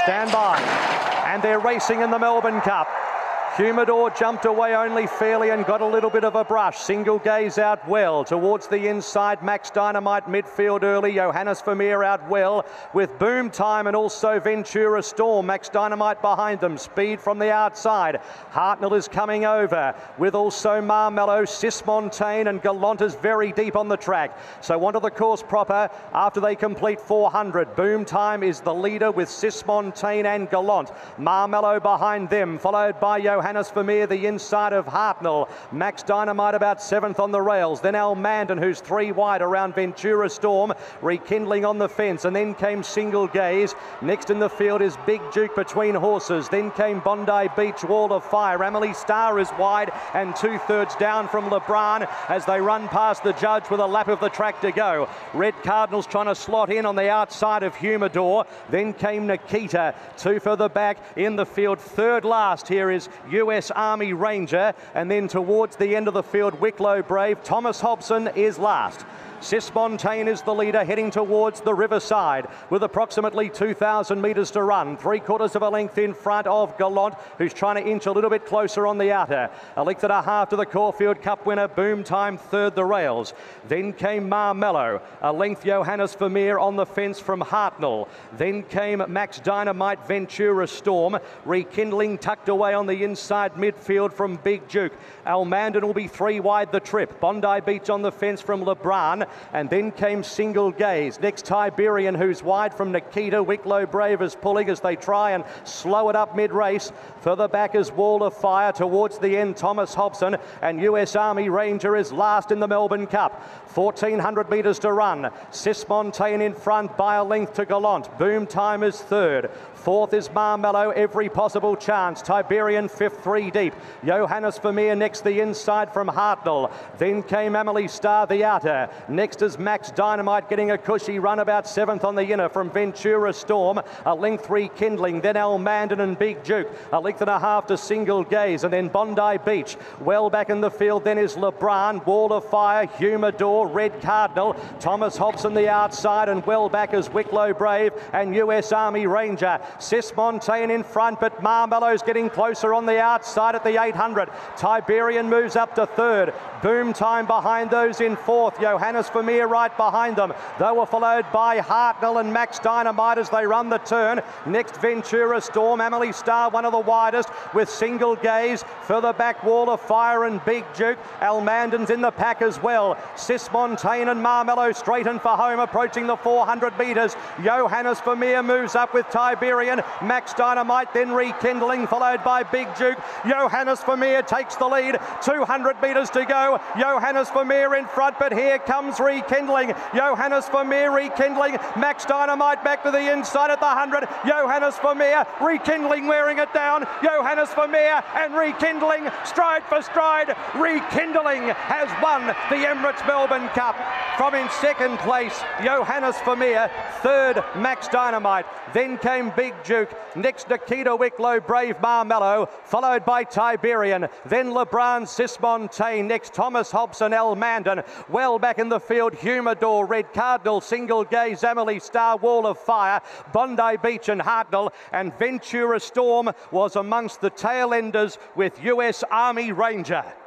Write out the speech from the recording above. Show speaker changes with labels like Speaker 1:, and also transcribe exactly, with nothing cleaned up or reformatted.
Speaker 1: Stand by. And they're racing in the Melbourne Cup. Humidor jumped away only fairly and got a little bit of a brush. Single Gaze out well. Towards the inside, Max Dynamite midfield early. Johannes Vermeer out well with Boom Time and also Ventura Storm. Max Dynamite behind them. Speed from the outside. Hartnell is coming over with also Marmello, Sismontane and Gallant is very deep on the track. So onto the course proper after they complete four hundred. Boom Time is the leader with Sismontane and Gallant. Marmello behind them, followed by Johannes Johannes Vermeer, the inside of Hartnell. Max Dynamite about seventh on the rails. Then Al Mandan, who's three wide around Ventura Storm, rekindling on the fence. And then came Single Gaze. Next in the field is Big Duke between horses. Then came Bondi Beach, Wall of Fire. Emily Starr is wide and two-thirds down from LeBron as they run past the judge with a lap of the track to go. Red Cardinals trying to slot in on the outside of Humidor. Then came Nikita, two further back in the field. Third last here is U S Army Ranger, and then towards the end of the field, Wicklow Brave. Thomas Hobson is last. Sismontane is the leader heading towards the riverside with approximately two thousand metres to run. Three quarters of a length in front of Gallant, who's trying to inch a little bit closer on the outer. A length and a half to the Caulfield Cup winner, Boom Time, third the rails. Then came Marmello, a length Johannes Vermeer on the fence from Hartnell. Then came Max Dynamite, Ventura Storm, rekindling tucked away on the inside midfield from Big Duke. Al Mandan will be three wide the trip. Bondi Beach on the fence from LeBron. And then came Single Gaze. Next, Tiberian, who's wide from Nikita. Wicklow Brave is pulling as they try and slow it up mid-race. Further back is Wall of Fire. Towards the end, Thomas Hobson. And U S Army Ranger is last in the Melbourne Cup. fourteen hundred metres to run. Sismontane in front by a length to Gallant. Boom Time is third. Fourth is Marmello, every possible chance. Tiberian fifth, three deep. Johannes Vermeer next the inside from Hartnell. Then came Emily Starr, the outer. Next is Max Dynamite getting a cushy run about seventh on the inner from Ventura Storm. A length rekindling. Then Al Mandan and Big Duke. A length and a half to Single Gaze. And then Bondi Beach. Well back in the field then is LeBron. Wall of Fire, Humidor, Red Cardinal. Thomas Hobson the outside and well back is Wicklow Brave and U S Army Ranger. Sismontane in front, but Marmello's getting closer on the outside at the eight hundred. Tiberian moves up to third. Boom Time behind those in fourth. Johannes Vermeer right behind them. They were followed by Hartnell and Max Dynamite as they run the turn. Next, Ventura Storm. Emily Starr, one of the widest, with Single Gaze. Further back, Wall of Fire and Big Duke. Al Mandan's in the pack as well. Sismontane and Marmello straighten for home, approaching the four hundred metres. Johannes Vermeer moves up with Tiberian. Max Dynamite then rekindling, followed by Big Duke. Johannes Vermeer takes the lead. two hundred metres to go. Johannes Vermeer in front, but here comes rekindling. Johannes Vermeer rekindling. Max Dynamite back to the inside at the one hundred. Johannes Vermeer rekindling, wearing it down. Johannes Vermeer and rekindling, stride for stride. Rekindling has won the Emirates Melbourne Cup. From in second place, Johannes Vermeer. Third, Max Dynamite. Then came Big Duke. Next, Nikita Wicklow, Brave Marmello, followed by Tiberian. Then LeBron, Sismontane. Next, Thomas Hobson, Al Mandan. Well back in the field, Humidor, Red Cardinal, Single Gaze, Emily Starr, Wall of Fire, Bondi Beach and Hartnell. And Ventura Storm was amongst the tail enders with U S Army Ranger.